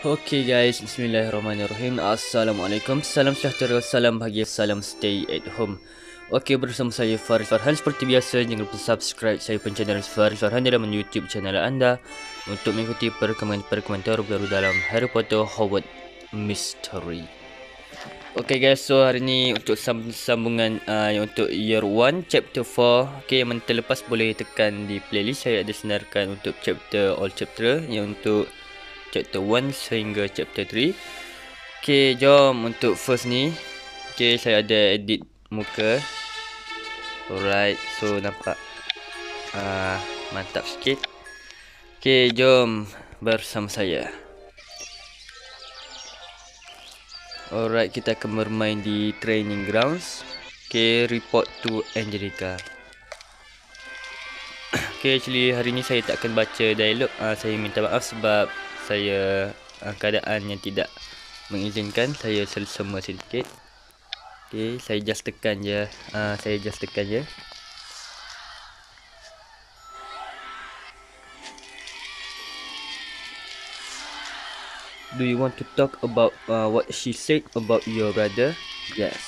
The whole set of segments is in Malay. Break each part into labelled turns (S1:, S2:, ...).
S1: Okay guys, bismillahirrahmanirrahim. Assalamualaikum, salam sejahtera, salam bahagia, salam stay at home. Okay, bersama saya Faris Farhan. Seperti biasa, jangan lupa subscribe saya pun channel Faris Farhan dalam YouTube channel anda untuk mengikuti perkembangan terbaru dalam Harry Potter Hogwarts Mystery. Okay guys, so hari ni untuk sambungan untuk Year 1 Chapter 4. Okay, yang terlepas boleh tekan di playlist. Saya ada senarkan untuk all chapter yang untuk chapter 1 sehingga chapter 3. Okay, jom untuk first ni. Okay, saya ada edit muka. Alright, so nampak mantap sikit. Okay, jom bersama saya. Alright, kita akan bermain di training grounds. Okay, report to Angelica. Okay, actually hari ni saya tak akan baca dialog. Saya minta maaf sebab saya keadaan yang tidak mengizinkan. Saya selsema sedikit. Okay, saya just tekan je. Do you want to talk about what she said about your brother? Yes.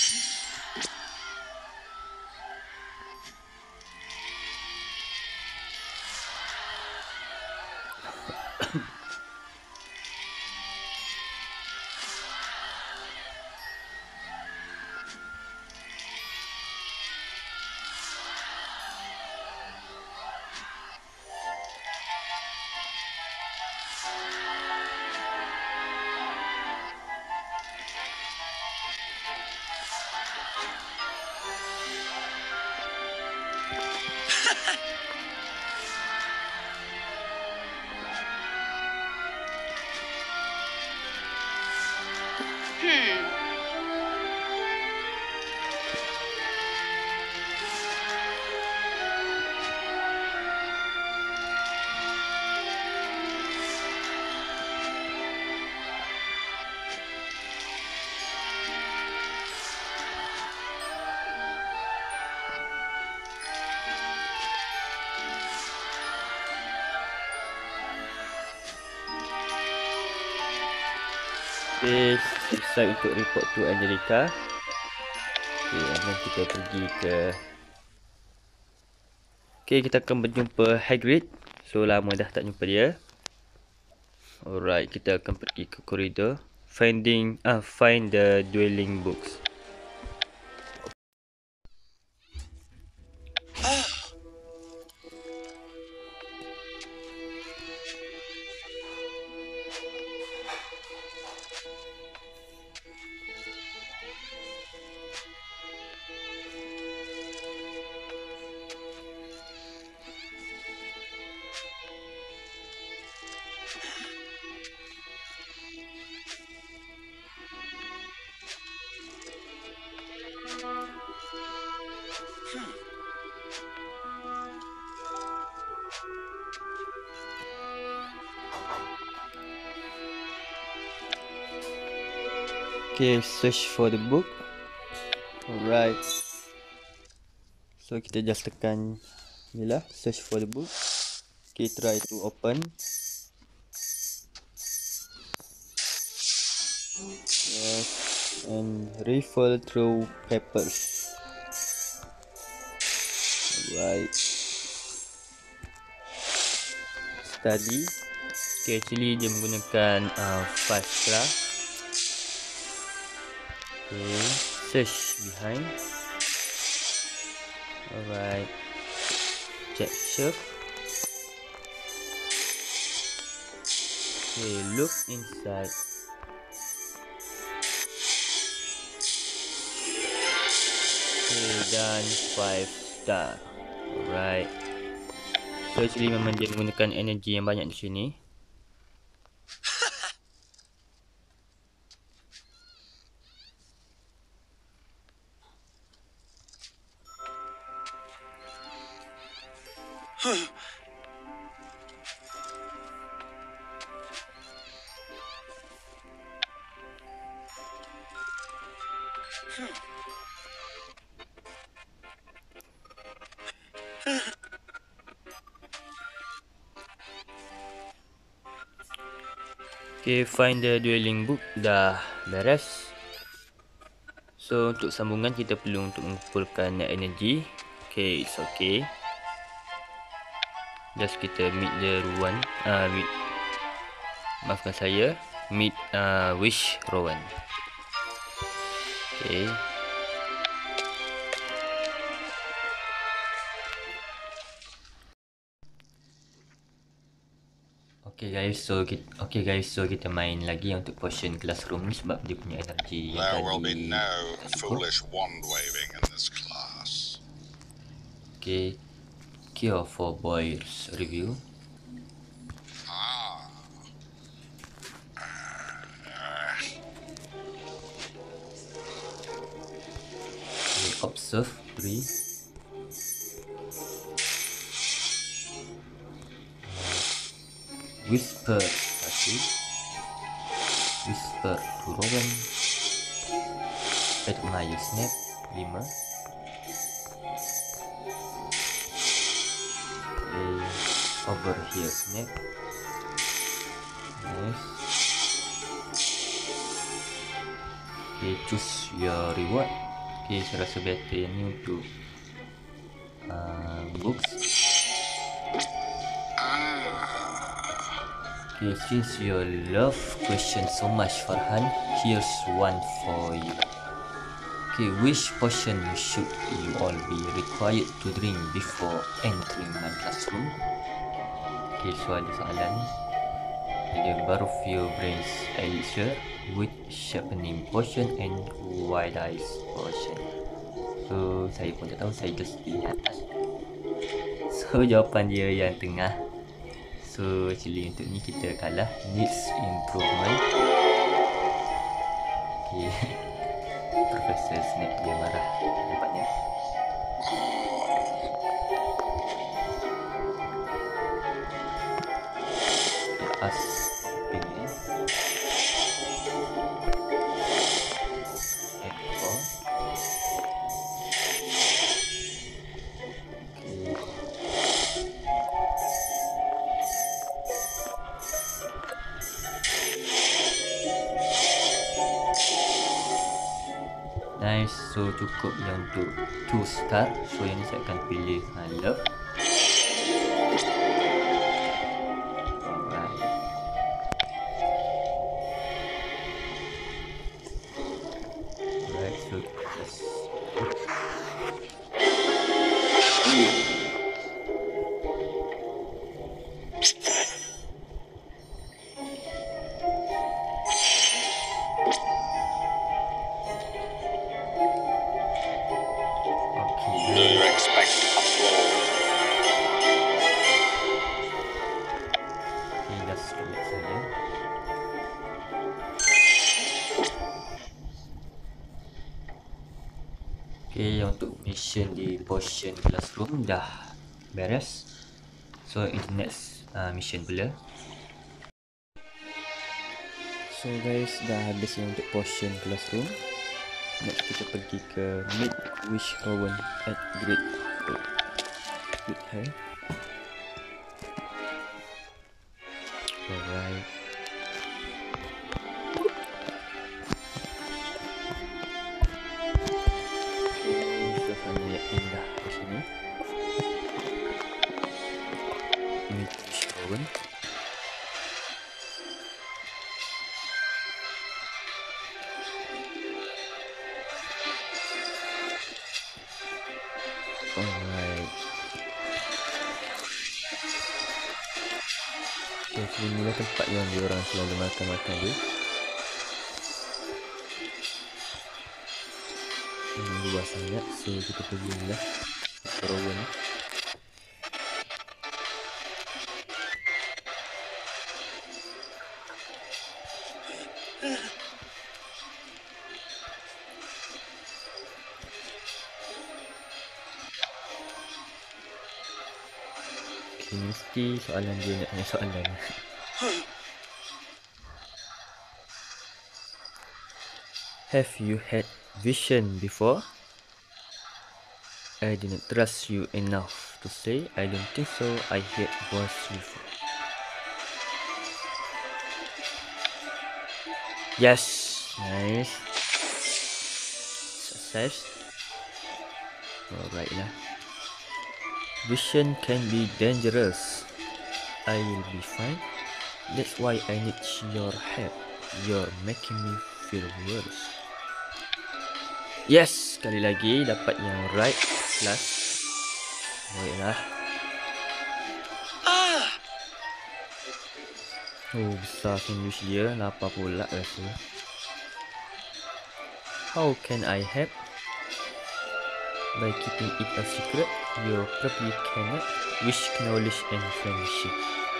S1: Okay, selesai untuk report to Angelica. Okay, dan kita pergi ke... Okay, kita akan berjumpa Hagrid. So, lama dah tak jumpa dia. Alright, kita akan pergi ke koridor. Find the dueling books. Okay, search for the book. Alright. So, kita just tekan ni lah, search for the book. Okay, try to open. Yes, and rifle through papers. Alright. Study. Okay, actually dia menggunakan Fastcraft. Okay, search behind. Alright, check shelf. Okay, look inside. Okay, dan 5 star. Alright. So actually memang dia menggunakan energi yang banyak di sini. Okay, find the dwelling book. Dah beres. So untuk sambungan kita perlu untuk mengumpulkan energy. Okay, it's okay. Just kita meet the Rowan. Maafkan saya. Meet Wish Rowan. Okay. Okay guys, so kita main lagi untuk portion classroom ni sebab dia punya energy yang
S2: There will be
S1: tadi.
S2: no foolish wand waving in this class.
S1: Okay, cure for boys review. Okay, observe 3. Whisper 1. Whisper to Rowan. Admire Snap 5. Okay, overhear Snap. Nice. Okay, choose your reward. Okay, saya rasa better yang ni untuk books. Okay, since you love question so much Farhan, here's one for you. Okay, which potion should you all be required to drink before entering my classroom? Okay, so ada soalan. Ada Barofio Brains Elixir, with Sharpening Potion and Wide Eyes Potion. So, saya pun tak tahu, saya just pilih atas. So, jawapan dia yang tengah. So, actually untuk ni kita kalah. Needs improvement. Okay. Professor Snape dia marah nampaknya. Okay, ask opinion. Echo. Okay. Nice, so cukup yang untuk 2 star. So yang ni saya akan pilih love. Alright. Alright, so just
S2: Do you expect applause?
S1: okay, just relax saja. Okay, untuk mission di portion classroom dah beres. So, in the next mission pula. So guys, dah habis yang untuk portion classroom. Next kita pergi ke Meet Wish Rowan at Great High. Alright. Suasana yang indah di sini. Meet Wish Rowan. Alright. Okay, inilah tempat yang diorang selalu makan-makan tu. Ini luas sangat, so kita pergi ni lah Rowan ni. Okay, mesti soalan dia nak tanya soalan. Have you had vision before? I didn't trust you enough to say. I don't think so. I had was before. Yes, nice. Success. Alright lah. Vision can be dangerous. I will be fine. That's why I need your help. You're making me feel worse. Yes, sekali lagi dapat yang right plus. Baiklah. Oh, besar sandwich dia, lapar pula rasa. How can I help? By keeping it a secret, you probably cannot wish knowledge and friendship.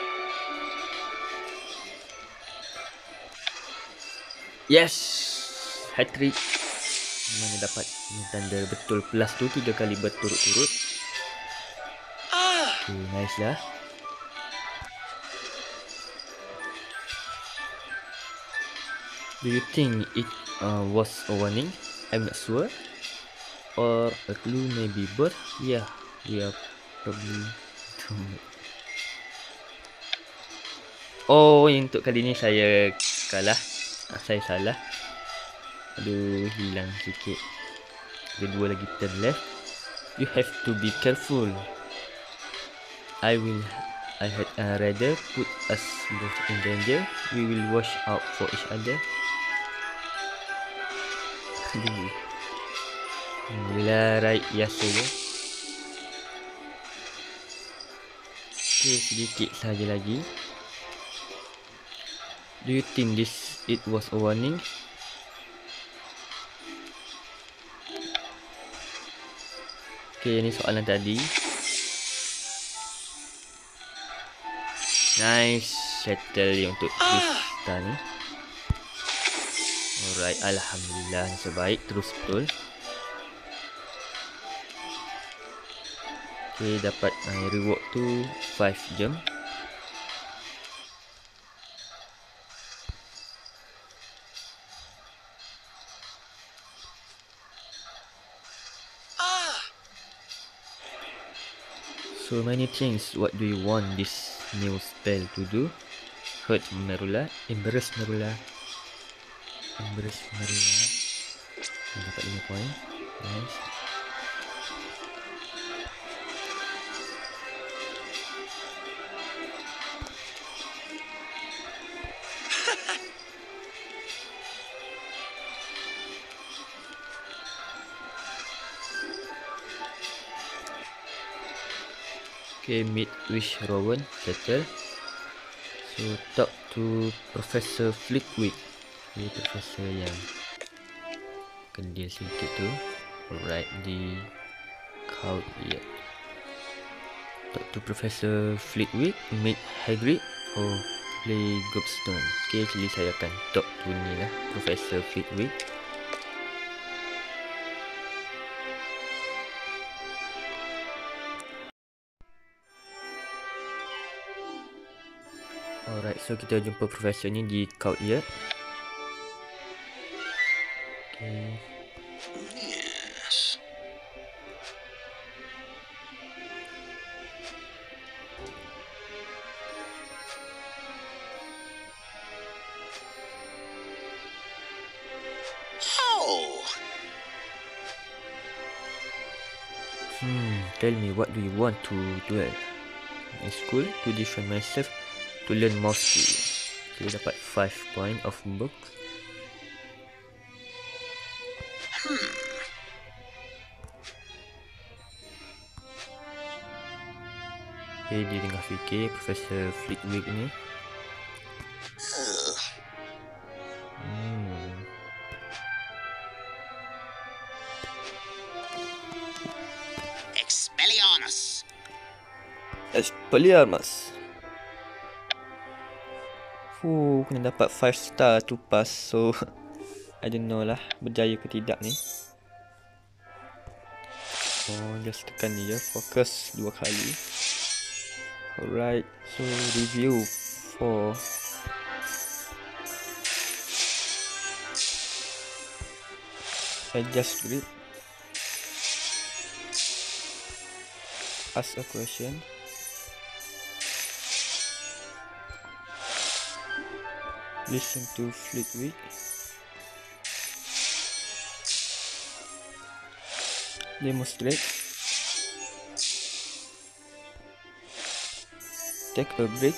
S1: Yes, hat-trick. Mana dapat tanda betul plus tu 3 kali berturut-turut. Okay, nice lah. Do you think it was a warning? I'm not sure. Or a clue maybe, but yeah, we are probably. Oh, untuk kali ni saya kalah. Saya salah. Aduh, hilang sikit. Ada 2 lagi turn left. You have to be careful. I had rather put us both in danger. We will watch out for each other. Bila right, yes saja. Okay, sedikit saja lagi. Do you think it was a warning? Okay, ini soalan tadi. Nice, settle yang untuk Krista ni. Alright, alhamdulillah sebaik terus betul. Okay, dapat reward tu 5 jam. So many things. What do you want this new spell to do? Hurt Merula, embarrass Merula. Embrace Merula. Dapat 5 poin. Nice. Okay, meet with Rowan, settle. So talk to Professor Flitwick. Okay, Professor yang kendil sedikit tu. Alright, di Court Yard. Talk to Professor Flitwick, meet Hagrid or play Gobstone. Okay, jadi saya akan talk to ni lah, Professor Flitwick. Alright, so kita jumpa Professor ni di Court Yard. Okay.
S2: Yes. Oh.
S1: Tell me, what do you want to do in school? To defend myself, to learn more skills. Okay, dapat 5 point of book. Okay, dia tengah fikir Professor Flitwick ni.
S2: Expelliarmus.
S1: Expelliarmus. Kena dapat 5 star to pass. So I don't know lah berjaya ke tidak ni. Oh, just tekan dia, fokus 2 kali. Alright, so review for adjust grip. Ask a question. Listen to Fleetwood. Demonstrate. Take a break.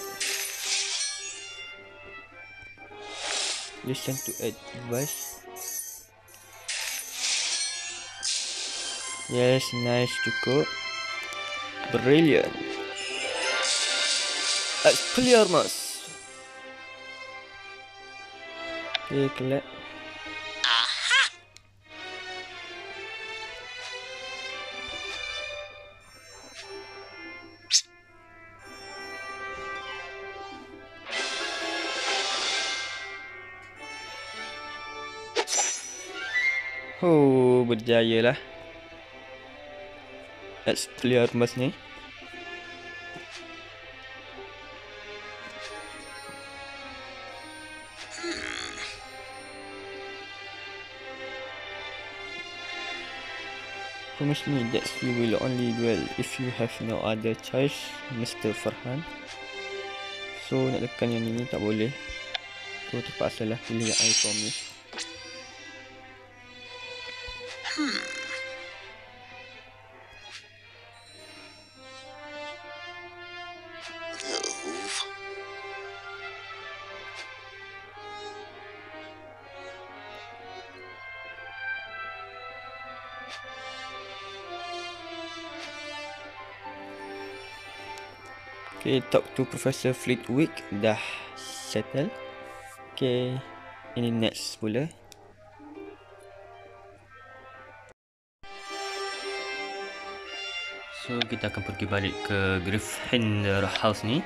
S1: Listen to advice. Yes, nice cukup. Brilliant. Clear mas. Okay, clap. Oh, berjaya lah. Let's clear mas ni. Promise me that you will only duel if you have no other choice, Mr. Farhan. So nak tekan yang ni tak boleh. So terpaksa lah pilih yang I promise. Okay, talk to Professor Fleetwick. Dah settle. Okay, ini next pula. So kita akan pergi balik ke Gryffindor House ni.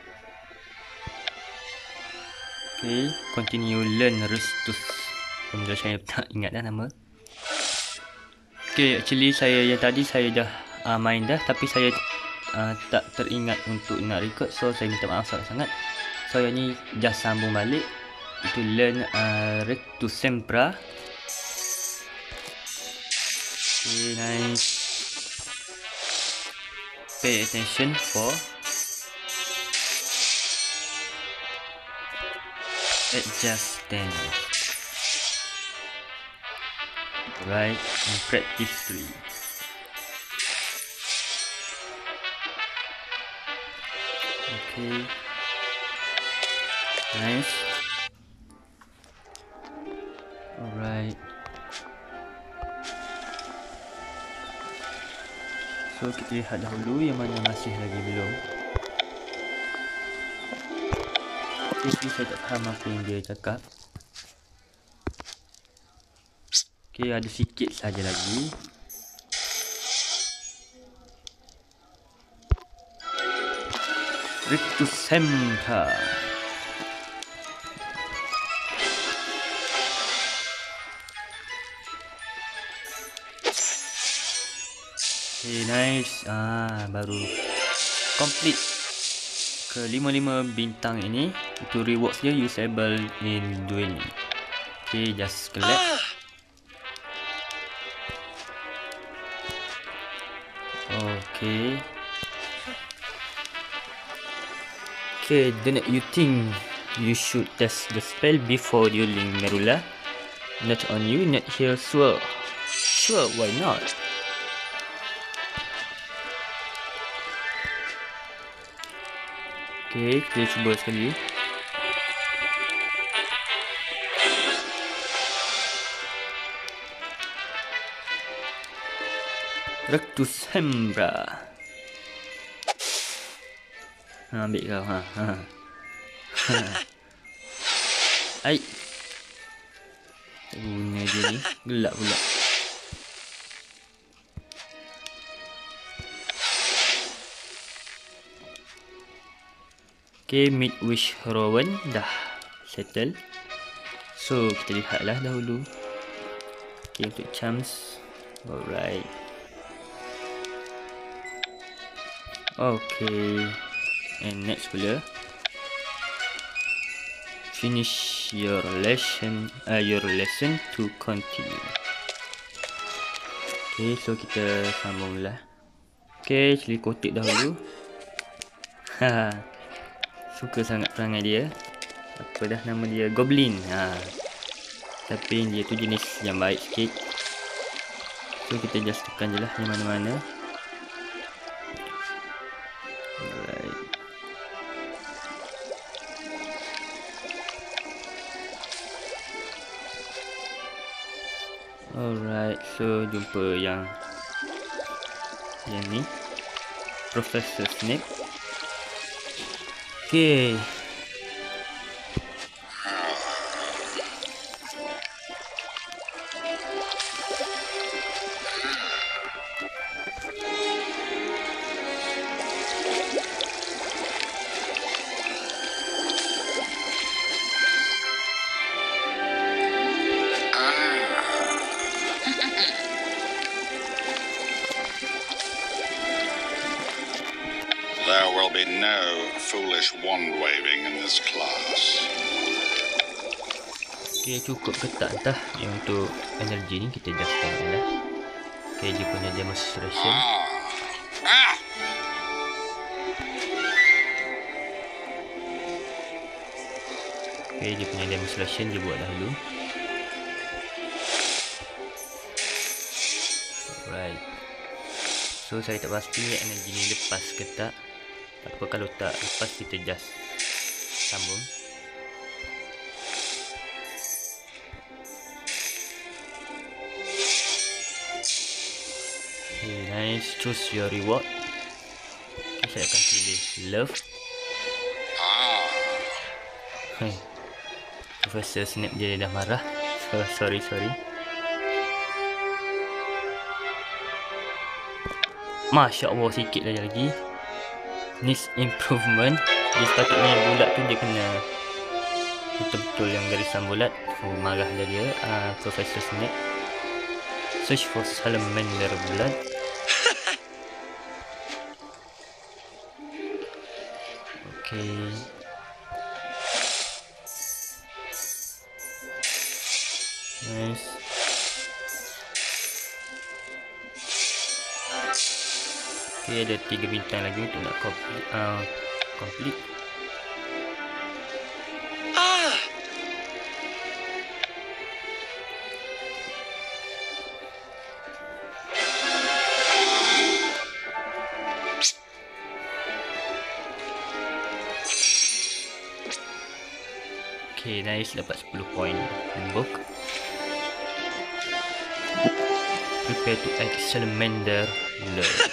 S1: Okay, continue learn Rustus. Benda saya tak ingat dah nama. Okay, actually yang tadi saya dah main dah, tapi saya tak teringat untuk nak record, so saya minta maaf sangat. So yang ni just sambung balik. Itu learn Rectus Sempra. Okay, nice. Pay attention for adjust then. Right, and practice 3. Okay, nice. Alright. So kita lihat dahulu yang mana masih lagi belum. Jadi saya tak faham apa yang dia cakap. Okay, ada sikit saja lagi. Rectus Sempra. Okay, nice. Baru complete ke 5 bintang ini. Itu rewards dia usable in dueling. Okay, just collect. Okay. Okay, don't you think you should test the spell before dueling Merula? Not on you, not here, sure. Sure, why not? Okay, kita cuba sekali. Rectus Sempra. Ambil kau. Ai. Guna je ni. Gelap pula. Okay, Midwish Rowan dah settle. So kita lihatlah dahulu. Okay, untuk charms. Alright. Okay. And next pula, finish your lesson to continue. Okay, so kita sambunglah. Okay, cili kotik dahulu. Suka sangat perangai dia. apa dah nama dia, Goblin. Tapi dia tu jenis yang baik sikit. So kita just tekan je lah yang mana-mana. Alright. Alright, so jumpa yang ni, Professor Snape. Okay.
S2: There will be no foolish wand waving in this class.
S1: Okay, cukup ke tak entah yang untuk energi ni kita just tengok lah. Okay, dia punya demonstration. Okay, dia punya demonstration dia buat dahulu. Alright. So saya tak pasti energi ni lepas ke tak. Tak apa, kalau tak lepas kita just sambung. Okay, nice. Choose your reward. Okay, saya akan pilih love. Professor Snape dia dah marah. Sorry. Masya Allah, sikit lagi. Needs improvement. Dia sepatutnya bulat tu dia kena betul-betul yang garisan bulat. Marah dia. Professor Snape. Search for salamander blood. Okay. Nice. Okay, ada 3 bintang lagi untuk nak complete. Okay, nice, dapat 10 poin book. Prepare to act salamander love.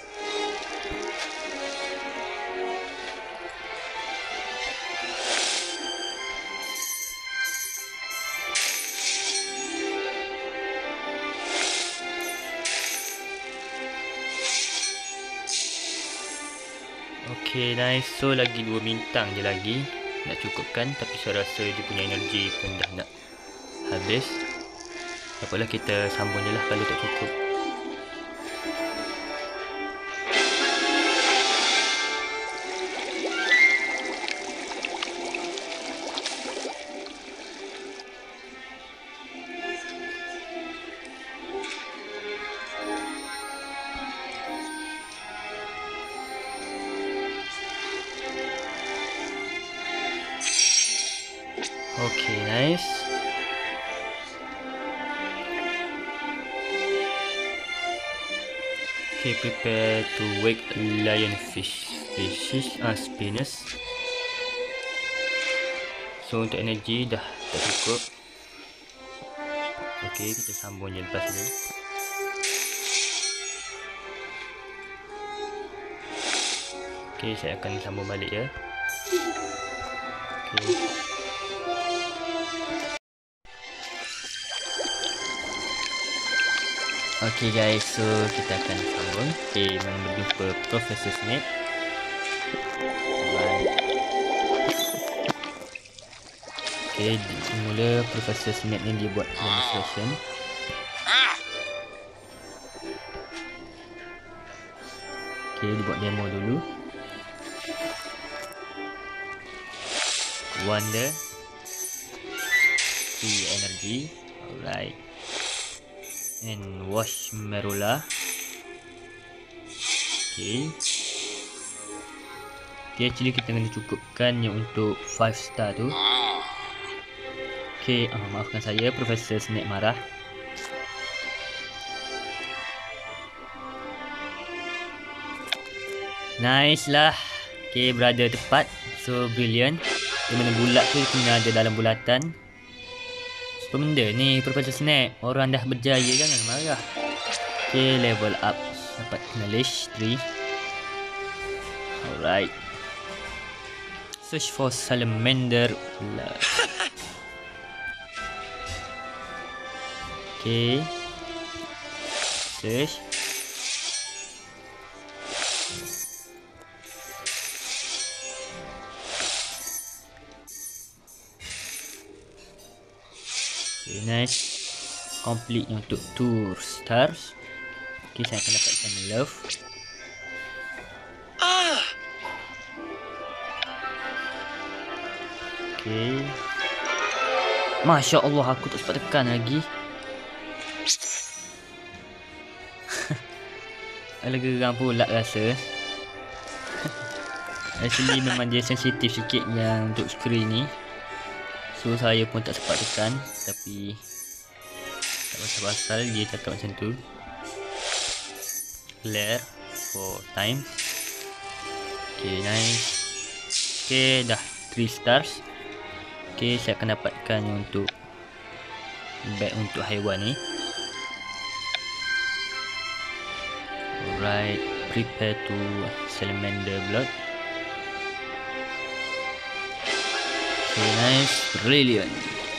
S1: Okay, nice. So lagi 2 bintang je lagi nak cukupkan, tapi saya rasa dia punya energi pun dah nak habis. Apalah, kita sambung je lah kalau tak cukup. Okay, nice. Okay, prepare to wake lionfish spinners. So untuk energi dah tak cukup. Okay, kita sambung je lepas ni. Okay, saya akan sambung balik ya. Okay. Okay guys, so kita akan sambung. Okay, berjumpa Professor Snape. Okay, mula Professor Snape ni dia buat demonstration. Okay, dia buat demo dulu. Wonder, free energy. Alright. And wash Merula. Okay. Okay, actually kita kena cukupkan yang untuk 5 star tu. Okay, maafkan saya, Profesor Snape marah. Nice lah. Okay, berada tepat. So, brilliant. Di mana bulat tu kena ada dalam bulatan. Apa benda ni, Profesor Snape? Orang dah berjaya, jangan marah. Okay, level up. Dapat knowledge 3. Alright. Search for salamander blood. Okay. Search. Okay, nice. Complete untuk 2 stars. Okay, saya akan dapatkan love. Okay. Masya Allah, aku tak sempat tekan lagi. Alah, geram pula rasa. Actually memang dia sensitif sikit yang untuk screen ni. So saya pun tak sempat tekan. Tapi tak pasal-pasal dia cakap macam tu. Clear 4 times. Okay, nice. Okay, dah 3 stars. Okay, saya akan dapatkan untuk bag untuk haiwan ni. Alright, prepare to salamander blood. Okay, nice, brilliant.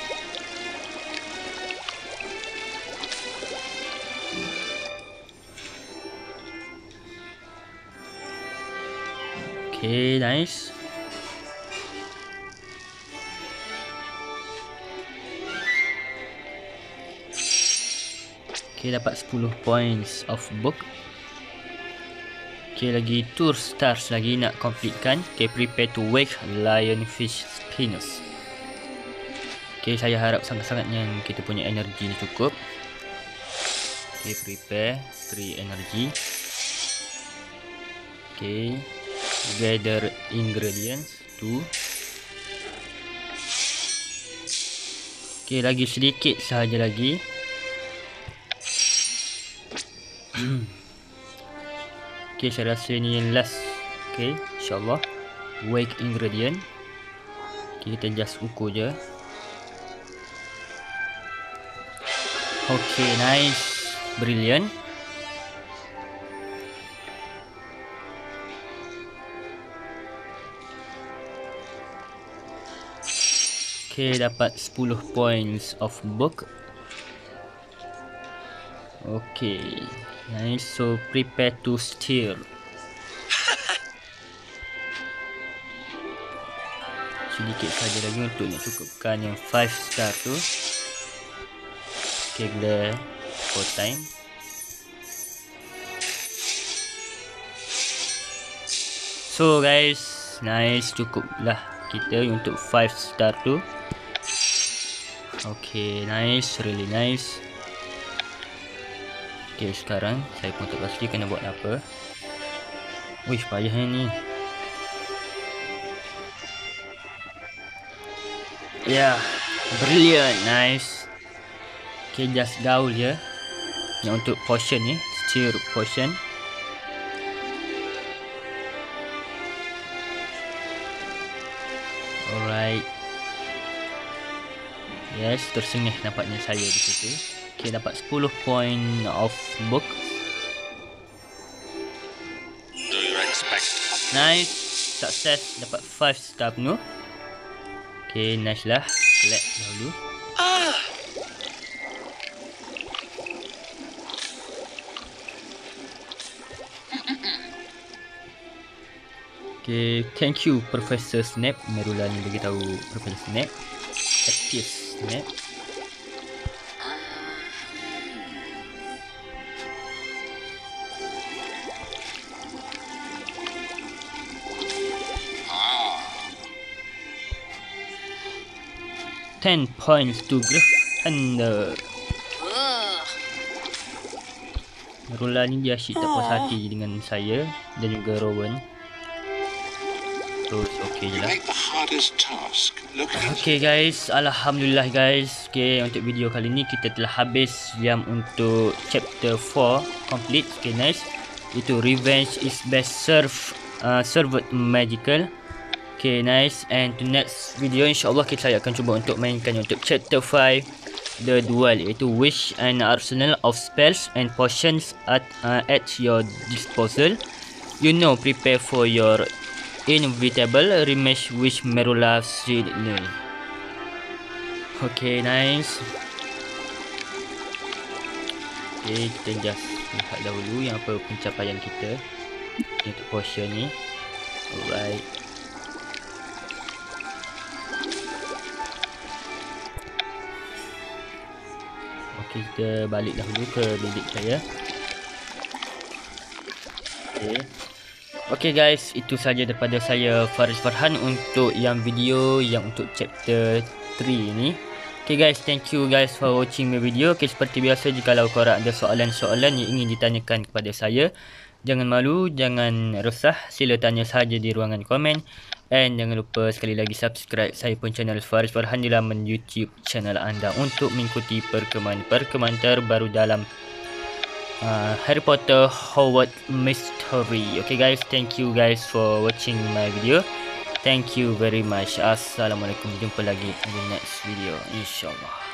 S1: Okay, nice. Okay, dapat 10 points of book. Okay, lagi 2 stars lagi nak completekan. Okay, prepare to wake lionfish spinners. Okay, saya harap sangat-sangatnya kita punya energi ni cukup. Okay, prepare 3 energy. Okay, gather ingredients 2. Okay, lagi sedikit sahaja lagi. Okay, saya rasa ni yang last. Okay, insyaAllah. Wake ingredient. Okay, kita just ukur je. Okay, nice. Brilliant. Okay, dapat 10 points of book. Okay, nice. So prepare to steer. Sedikit saja lagi untuk nak cukupkan yang 5 star tu. Okay, glare 4 time. So guys, nice, cukuplah kita untuk 5 star tu. Okay, nice, really nice. Okay, sekarang saya pun tak pasti kena buat apa. Wih, payah ni. Yeah, brilliant, nice. Okay, just gaul je. Yang untuk potion ni, steer potion. Alright. Yes, tersengih nampaknya saya di situ. Okay, dapat 10 point of book.
S2: Do you expect?
S1: Nice. Sukses, dapat 5 star penuh. Okay, nice lah. Select dahulu. Okay, thank you Profesor Snape. Merula ni beritahu Profesor Snape. Active Snape. Ten points to Gryffindor. Merula ni dia asyik tak puas hati dengan saya dan juga Rowan. terus okey je
S2: You
S1: lah.
S2: make the hardest task look easy.
S1: Okay guys, alhamdulillah guys. Okay, untuk video kali ni kita telah habis jam untuk chapter 4 complete. Okay, nice. Itu revenge is best served magical. Okay, nice. And to next video insyaAllah saya akan cuba untuk mainkan untuk chapter 5 the duel, iaitu wish an arsenal of spells and potions at your disposal. You know, prepare for your inevitable rematch with Merula Sidney. Okay, nice. Okay, kita just lihat dahulu yang apa pencapaian kita untuk potion ni. Alright. Okay, kita balik dahulu ke bilik saya. Okay. Okay guys, itu saja daripada saya Faris Farhan untuk yang video yang untuk chapter 3 ni. Okay guys, thank you guys for watching my video. Okay, seperti biasa jikalau korang ada soalan-soalan yang ingin ditanyakan kepada saya, jangan malu, jangan resah, sila tanya saja di ruangan komen. And jangan lupa sekali lagi subscribe saya pun channel Faris Farhan di laman YouTube channel anda untuk mengikuti perkembangan terbaru dalam Harry Potter Hogwarts Mystery. Okay guys, thank you guys for watching my video. Thank you very much. Assalamualaikum. Jumpa lagi di next video, insyaAllah.